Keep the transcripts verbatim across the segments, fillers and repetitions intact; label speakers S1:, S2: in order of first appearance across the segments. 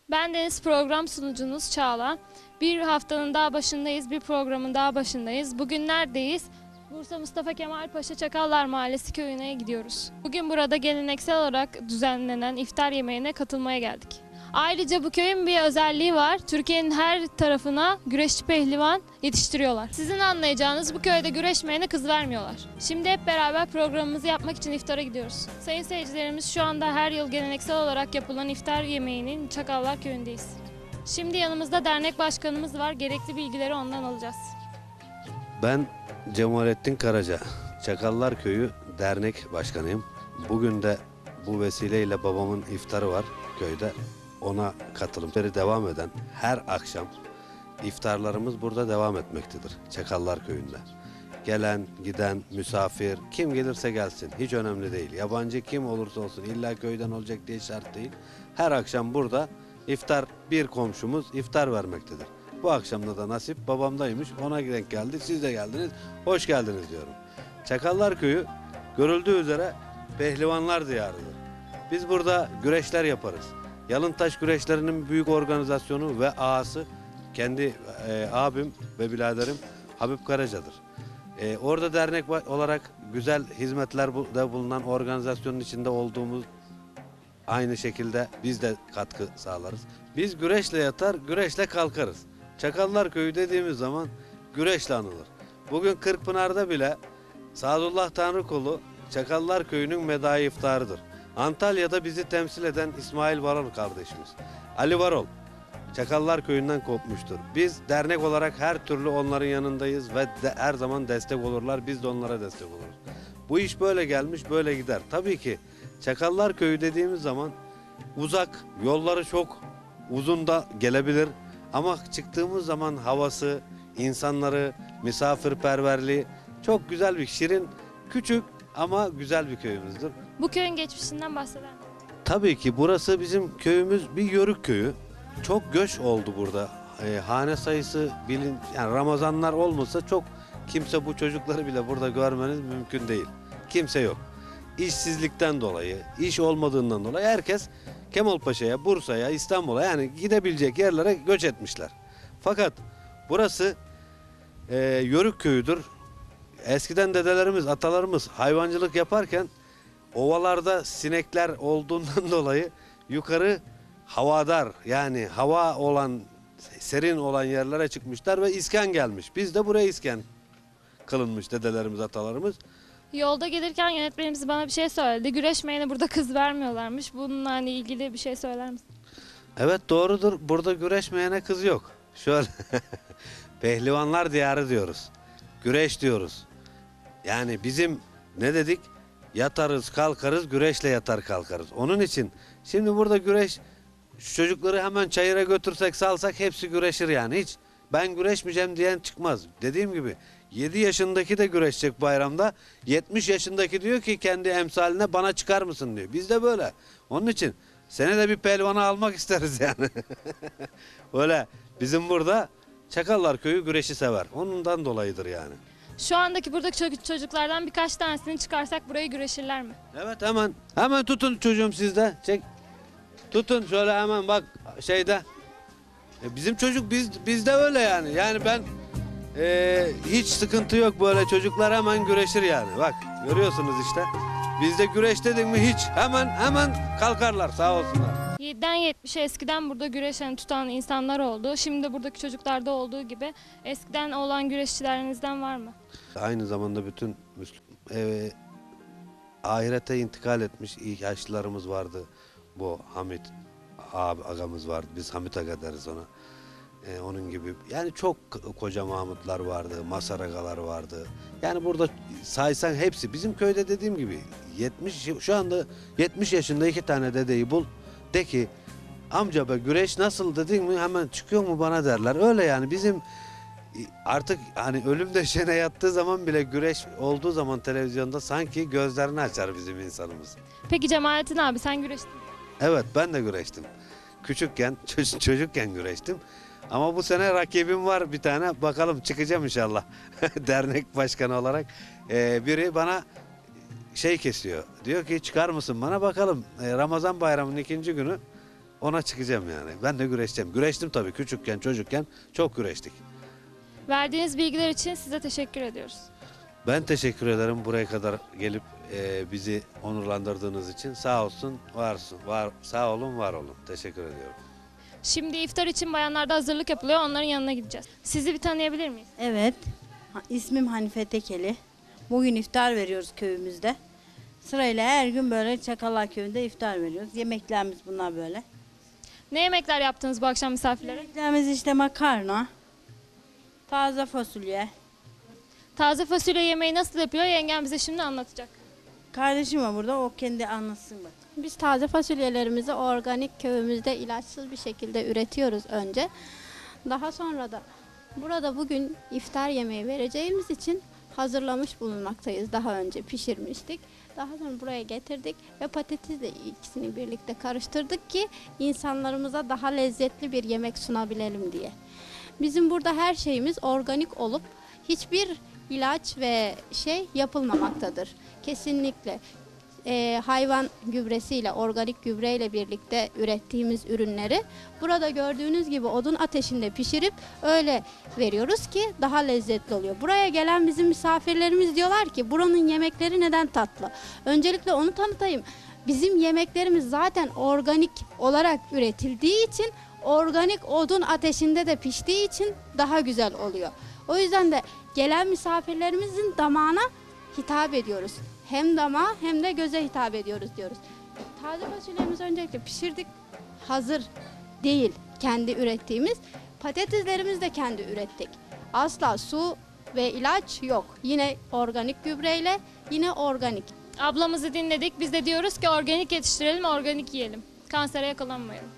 S1: Ben Deniz, program sunucunuz Çağla. Bir haftanın daha başındayız, bir programın daha başındayız. Bugün neredeyiz? Bursa Mustafa Kemal Paşa Çakallar Mahallesi köyüne gidiyoruz. Bugün burada geleneksel olarak düzenlenen iftar yemeğine katılmaya geldik. Ayrıca bu köyün bir özelliği var. Türkiye'nin her tarafına güreşçi pehlivan yetiştiriyorlar. Sizin anlayacağınız bu köyde güreşmeyene kız vermiyorlar. Şimdi hep beraber programımızı yapmak için iftara gidiyoruz. Sayın seyircilerimiz, şu anda her yıl geleneksel olarak yapılan iftar yemeğinin Çakallar Köyü'ndeyiz. Şimdi yanımızda dernek başkanımız var. Gerekli bilgileri ondan alacağız.
S2: Ben Cemalettin Karaca, Çakallar Köyü dernek başkanıyım. Bugün de bu vesileyle babamın iftarı var köyde. Ona katılımları devam eden her akşam iftarlarımız burada devam etmektedir Çakallar Köyü'nde. Gelen, giden, misafir, kim gelirse gelsin hiç önemli değil. Yabancı kim olursa olsun, illa köyden olacak diye şart değil. Her akşam burada iftar, bir komşumuz iftar vermektedir. Bu akşamda da nasip babamdaymış, ona denk geldi, siz de geldiniz, hoş geldiniz diyorum. Çakallar Köyü görüldüğü üzere pehlivanlar diyarıdır. Biz burada güreşler yaparız. Yalıntaş güreşlerinin büyük organizasyonu ve ağası kendi e, abim ve biraderim Habib Karaca'dır. E, orada dernek olarak güzel hizmetlerde bulunan organizasyonun içinde olduğumuz aynı şekilde biz de katkı sağlarız. Biz güreşle yatar, güreşle kalkarız. Çakallar Köyü dediğimiz zaman güreşle anılır. Bugün Kırkpınar'da bile Sadullah Tanrıkulu Çakallar Köyü'nün medai iftarıdır. Antalya'da bizi temsil eden İsmail Varol kardeşimiz, Ali Varol, Çakallar Köyü'nden kopmuştur. Biz dernek olarak her türlü onların yanındayız ve de her zaman destek olurlar, biz de onlara destek oluruz. Bu iş böyle gelmiş, böyle gider. Tabii ki Çakallar Köyü dediğimiz zaman uzak, yolları çok uzun da gelebilir. Ama çıktığımız zaman havası, insanları, misafirperverliği çok güzel bir, şirin, küçük ama güzel bir köyümüzdür.
S1: Bu köyün geçmişinden bahseder misiniz?
S2: Tabii ki burası bizim köyümüz bir yörük köyü. Çok göç oldu burada. E, hane sayısı bilin, yani Ramazanlar olmasa çok kimse bu çocukları bile burada görmeniz mümkün değil. Kimse yok. İşsizlikten dolayı, iş olmadığından dolayı herkes Kemalpaşa'ya, Bursa'ya, İstanbul'a yani gidebilecek yerlere göç etmişler. Fakat burası e, yörük köyüdür. Eskiden dedelerimiz, atalarımız hayvancılık yaparken ovalarda sinekler olduğundan dolayı yukarı havadar, yani hava olan, serin olan yerlere çıkmışlar ve iskan gelmiş. Biz de buraya iskan kılınmış dedelerimiz, atalarımız.
S1: Yolda gelirken yönetmenimiz bana bir şey söyledi. Güreşmeyene burada kız vermiyorlarmış. Bununla hani ilgili bir şey söyler misin?
S2: Evet, doğrudur. Burada güreşmeyene kız yok. Şöyle pehlivanlar diyarı diyoruz. Güreş diyoruz. Yani bizim ne dedik? Yatarız, kalkarız, güreşle yatar kalkarız. Onun için şimdi burada güreş, şu çocukları hemen çayıra götürsek, salsak hepsi güreşir yani. Hiç ben güreşmeyeceğim diyen çıkmaz. Dediğim gibi yedi yaşındaki de güreşecek bayramda. yetmiş yaşındaki diyor ki kendi emsaline, bana çıkar mısın diyor. Biz de böyle. Onun için senede bir pehlivanı almak isteriz yani. Öyle bizim burada Çakallar Köyü güreşi sever. Ondan dolayıdır yani.
S1: Şu andaki buradaki çocuk- çocuklardan birkaç tanesini çıkarsak burayı güreşirler mi?
S2: Evet, hemen hemen tutun çocuğum sizde. Çek. Tutun şöyle hemen, bak şeyde. E, bizim çocuk biz bizde öyle yani. Yani ben e, hiç sıkıntı yok, böyle çocuklar hemen güreşir yani. Bak görüyorsunuz işte. Bizde güreş dedik mi hiç hemen hemen kalkarlar, sağ olsunlar.
S1: yediden yetmişe eskiden burada güreşen, tutan insanlar oldu. Şimdi de buradaki çocuklarda olduğu gibi eskiden olan güreşçilerinizden var mı?
S2: Aynı zamanda bütün Müslüm, e, ahirete intikal etmiş iyi yaşlılarımız vardı. Bu Hamit abi, agamız vardı. Biz Hamit aga deriz ona. E, onun gibi yani çok koca Mahmutlar vardı, Masar agalar vardı. Yani burada saysan hepsi bizim köyde, dediğim gibi yetmiş, şu anda yetmiş yaşında iki tane dedeyi bul. De ki amca be, güreş nasıl dedin mi hemen çıkıyor mu bana derler. Öyle yani bizim artık hani ölüm döşeğine yattığı zaman bile güreş olduğu zaman televizyonda sanki gözlerini açar bizim insanımız.
S1: Peki Cemalettin abi, sen güreştin mi?
S2: Evet, ben de güreştim. Küçükken, çocuk, çocukken güreştim. Ama bu sene rakibim var bir tane. Bakalım çıkacağım inşallah. Dernek başkanı olarak. Ee, biri bana şey kesiyor. Diyor ki çıkar mısın bana, bakalım. Ee, Ramazan bayramının ikinci günü ona çıkacağım yani. Ben de güreşeceğim. Güreştim tabii küçükken, çocukken çok güreştik.
S1: Verdiğiniz bilgiler için size teşekkür ediyoruz.
S2: Ben teşekkür ederim buraya kadar gelip e, bizi onurlandırdığınız için. Sağ olsun, varsın, var, sağ olun, var olun. Teşekkür ediyorum.
S1: Şimdi iftar için bayanlarda hazırlık yapılıyor. Onların yanına gideceğiz. Sizi bir tanıyabilir miyiz?
S3: Evet, ha- ismim Hanife Tekeli. Bugün iftar veriyoruz köyümüzde. Sırayla her gün böyle Çakallar Köyü'nde iftar veriyoruz. Yemeklerimiz bunlar böyle.
S1: Ne yemekler yaptınız bu akşam misafirlere?
S3: Yemeklerimiz işte makarna, taze fasulye.
S1: Taze fasulye yemeği nasıl yapıyor? Yengem bize şimdi anlatacak.
S3: Kardeşim var burada, o kendi anlatsın bak.
S4: Biz taze fasulyelerimizi organik köyümüzde ilaçsız bir şekilde üretiyoruz önce. Daha sonra da burada bugün iftar yemeği vereceğimiz için hazırlamış bulunmaktayız. Daha önce pişirmiştik. Daha sonra buraya getirdik ve patatesle ikisini birlikte karıştırdık ki insanlarımıza daha lezzetli bir yemek sunabilelim diye. Bizim burada her şeyimiz organik olup hiçbir ilaç ve şey yapılmamaktadır. Kesinlikle e, hayvan gübresiyle, organik gübreyle birlikte ürettiğimiz ürünleri burada gördüğünüz gibi odun ateşinde pişirip öyle veriyoruz ki daha lezzetli oluyor. Buraya gelen bizim misafirlerimiz diyorlar ki buranın yemekleri neden tatlı? Öncelikle onu tanıtayım. Bizim yemeklerimiz zaten organik olarak üretildiği için, organik odun ateşinde de piştiği için daha güzel oluyor. O yüzden de gelen misafirlerimizin damağına hitap ediyoruz. Hem damağa hem de göze hitap ediyoruz diyoruz. Taze fasulyemizi öncelikle pişirdik. Hazır değil kendi ürettiğimiz. Patateslerimizi de kendi ürettik. Asla su ve ilaç yok. Yine organik gübreyle, yine organik.
S1: Ablamızı dinledik. Biz de diyoruz ki organik yetiştirelim, organik yiyelim. Kansere yakalanmayalım.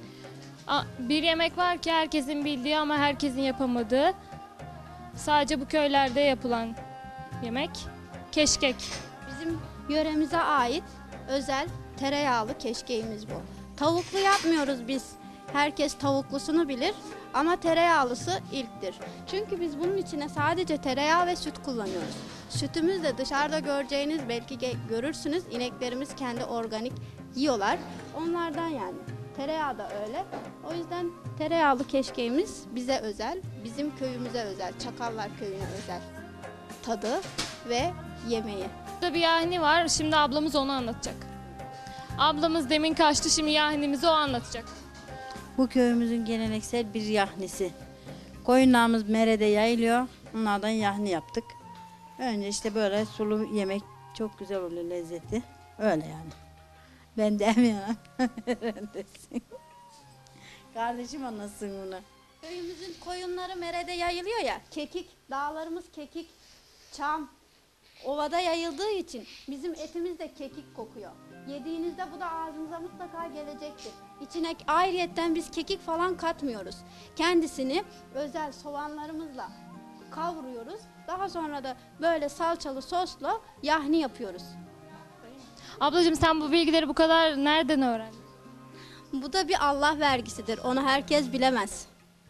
S1: A- Bir yemek var ki herkesin bildiği ama herkesin yapamadığı. Sadece bu köylerde yapılan yemek. Keşkek.
S4: Bizim yöremize ait özel tereyağlı keşkeğimiz bu. Tavuklu yapmıyoruz biz. Herkes tavuklusunu bilir ama tereyağlısı ilktir. Çünkü biz bunun içine sadece tereyağı ve süt kullanıyoruz. Sütümüz de dışarıda göreceğiniz, belki ge- görürsünüz, ineklerimiz kendi organik yiyorlar. Onlardan yani. Tereyağı da öyle. O yüzden tereyağlı keşkeğimiz bize özel, bizim köyümüze özel, Çakallar Köyü'ne özel tadı ve yemeği.
S1: Burada bir yahni var. Şimdi ablamız onu anlatacak. Ablamız demin kaçtı. Şimdi yahnimizi o anlatacak.
S3: Bu köyümüzün geleneksel bir yahnisi. Koyunlarımız merede yayılıyor. Onlardan yahni yaptık. Önce işte böyle sulu yemek çok güzel oluyor, lezzeti. Öyle yani. Ben demiyorum. Öğrendesin. Kardeşim anlatsın bunu.
S4: Köyümüzün koyunları merede yayılıyor ya, kekik, dağlarımız kekik, çam, ovada yayıldığı için bizim etimiz de kekik kokuyor. Yediğinizde bu da ağzınıza mutlaka gelecektir. İçine ayrıyetten biz kekik falan katmıyoruz. Kendisini özel soğanlarımızla kavuruyoruz. Daha sonra da böyle salçalı sosla yahni yapıyoruz.
S1: Ablacığım sen bu bilgileri bu kadar nereden öğrendin?
S4: Bu da bir Allah vergisidir. Onu herkes bilemez.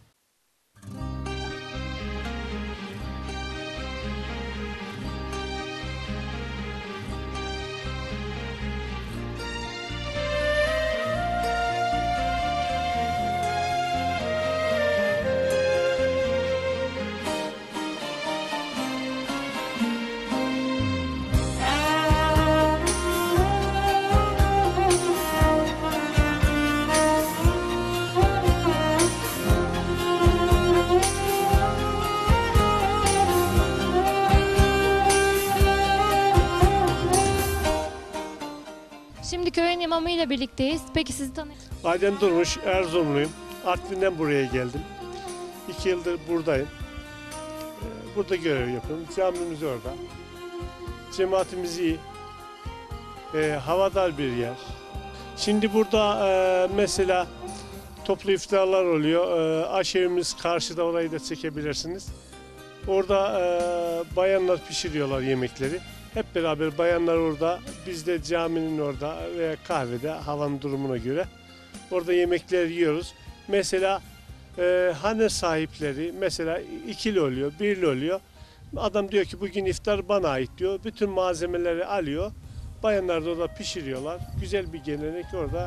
S1: Şimdi köyün imamıyla birlikteyiz. Peki sizi tanıyalım.
S5: Adem Durmuş, Erzurumluyum. Artvin'den buraya geldim. İki yıldır buradayım. Ee, Burada görev yapıyorum. Camimiz orada. Cemaatimiz iyi. Ee, havadar bir yer. Şimdi burada e, mesela toplu iftarlar oluyor. E, aşevimiz karşıda, orayı da çekebilirsiniz. Orada e, bayanlar pişiriyorlar yemekleri. Hep beraber bayanlar orada, biz de caminin orada veya kahvede havanın durumuna göre orada yemekler yiyoruz. Mesela e, hane sahipleri mesela ikili oluyor, birli oluyor. Adam diyor ki bugün iftar bana ait diyor. Bütün malzemeleri alıyor. Bayanlar da orada pişiriyorlar. Güzel bir gelenek orada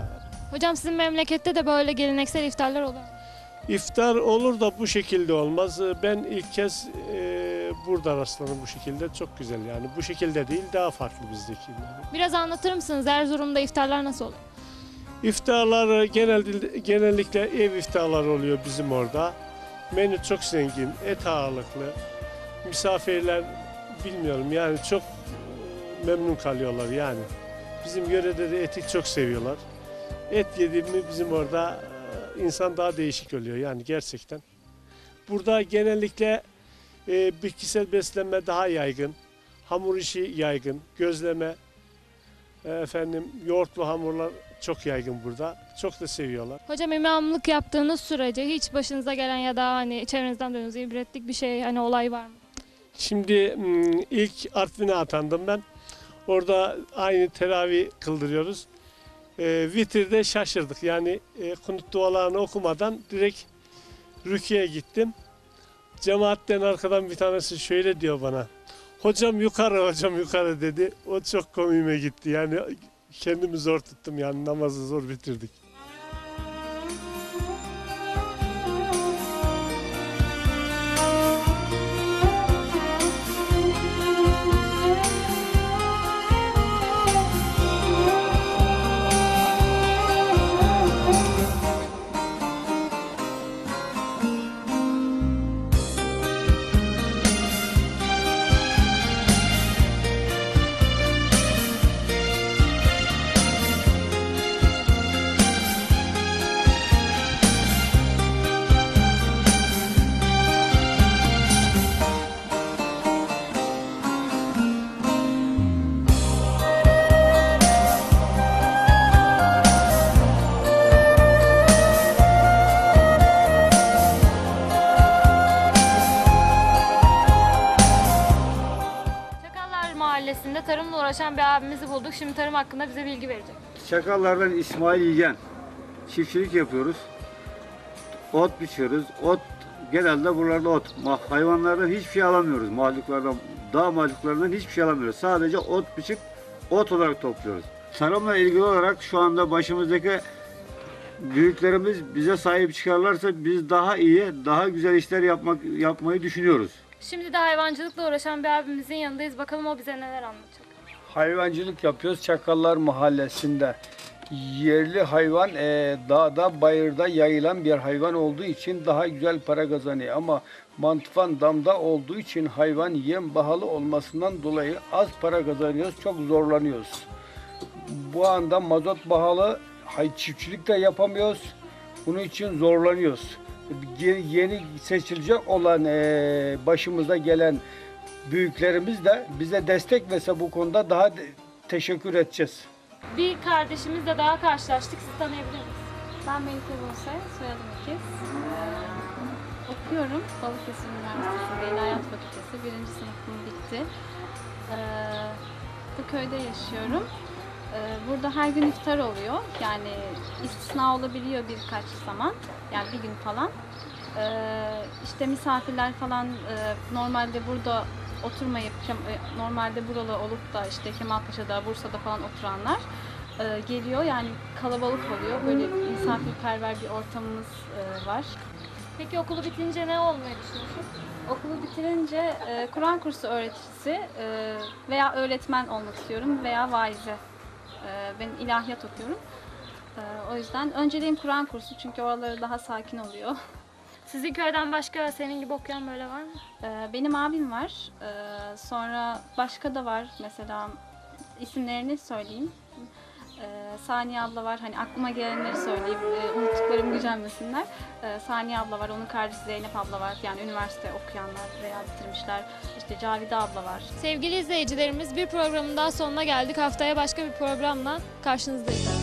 S1: Hocam sizin memlekette de böyle geleneksel iftarlar oluyor mu?
S5: İftar olur da bu şekilde olmaz. Ben ilk kez e, burada rastladım bu şekilde. Çok güzel yani. Bu şekilde değil, daha farklı bizdeki.
S1: Biraz anlatır mısınız? Erzurum'da iftarlar nasıl oluyor?
S5: İftarlar genelde, genellikle ev iftarları oluyor bizim orada. Menü çok zengin, et ağırlıklı. Misafirler bilmiyorum yani çok e, memnun kalıyorlar yani. Bizim yörede de eti çok seviyorlar. Et yediğimi bizim orada e, insan daha değişik oluyor yani gerçekten. Burada genellikle e, bitkisel beslenme daha yaygın. Hamur işi yaygın, gözleme, e, efendim yoğurtlu hamurlar çok yaygın burada. Çok da seviyorlar.
S1: Hocam imamlık yaptığınız sürece hiç başınıza gelen ya da hani çevrenizden duyduğunuz ibretlik bir şey, hani olay var mı?
S5: Şimdi ilk Artvin'e atandım ben. Orada aynı teravih kıldırıyoruz. E, vitirde şaşırdık. Yani e, kunut dualarını okumadan direkt rüküye gittim. Cemaatten arkadan bir tanesi şöyle diyor bana. Hocam yukarı, hocam yukarı dedi. O çok komiğime gitti. Yani kendimi zor tuttum yani namazı zor bitirdik.
S1: Mahallesi'nde tarımla uğraşan bir abimizi bulduk. Şimdi tarım hakkında bize bilgi verecek.
S6: Çakallardan İsmail Yigen. Çiftçilik yapıyoruz. Ot biçiyoruz. Ot genelde buralarda ot. Hayvanlardan hiçbir şey alamıyoruz. Mahluklardan, dağ mahluklarından hiçbir şey alamıyoruz. Sadece ot biçip ot olarak topluyoruz. Tarımla ilgili olarak şu anda başımızdaki büyüklerimiz bize sahip çıkarlarsa biz daha iyi, daha güzel işler yapmak yapmayı düşünüyoruz.
S1: Şimdi de hayvancılıkla uğraşan bir abimizin yanındayız. Bakalım o bize neler anlatacak.
S7: Hayvancılık yapıyoruz Çakallar Mahallesi'nde. Yerli hayvan e, dağda, bayırda yayılan bir hayvan olduğu için daha güzel para kazanıyor. Ama mantıfan damda olduğu için hayvan yem pahalı olmasından dolayı az para kazanıyoruz, çok zorlanıyoruz. Bu anda mazot pahalı, çiftçilik de yapamıyoruz. Bunun için zorlanıyoruz. Yeni seçilecek olan e, başımıza gelen büyüklerimiz de bize destek verse bu konuda daha de, teşekkür edeceğiz.
S1: Bir kardeşimizle daha karşılaştık. Sizi tanıyabilir misiniz?
S8: Ben Melike Buse, soyadım İkiz. Ee, okuyorum. Balıkesir Üniversitesi'nde İlahiyat Fakültesi. Birinci sınıfım bitti. Ee, bu köyde yaşıyorum. Ee, burada her gün iftar oluyor. Yani istisna olabiliyor birkaç zaman. Yani bir gün falan. Ee, işte misafirler falan e, normalde burada oturmayıp, normalde buralı olup da işte Kemalpaşa'da, Bursa'da falan oturanlar e, geliyor. Yani kalabalık oluyor. Böyle misafirperver bir ortamımız e, var.
S1: Peki okulu bitince ne olmayı düşünüyorsun?
S8: Okulu bitirince e, Kur'an kursu öğreticisi e, veya öğretmen olmak istiyorum veya vaize. E, ben ilahiyat okuyorum. E, o yüzden önceliğim Kur'an kursu çünkü oraları daha sakin oluyor.
S1: Sizin köyden başka senin gibi okuyan böyle var mı?
S8: E, benim abim var. E, sonra başka da var. Mesela isimlerini söyleyeyim. Ee, Saniye abla var. Hani aklıma gelenleri söyleyeyim. Ee, unuttuklarım gücenmesinler. Ee, Saniye abla var. Onun kardeşi Zeynep abla var. Yani üniversite okuyanlar veya bitirmişler. İşte Cavide abla var.
S1: Sevgili izleyicilerimiz, bir programın daha sonuna geldik. Haftaya başka bir programla karşınızdayız.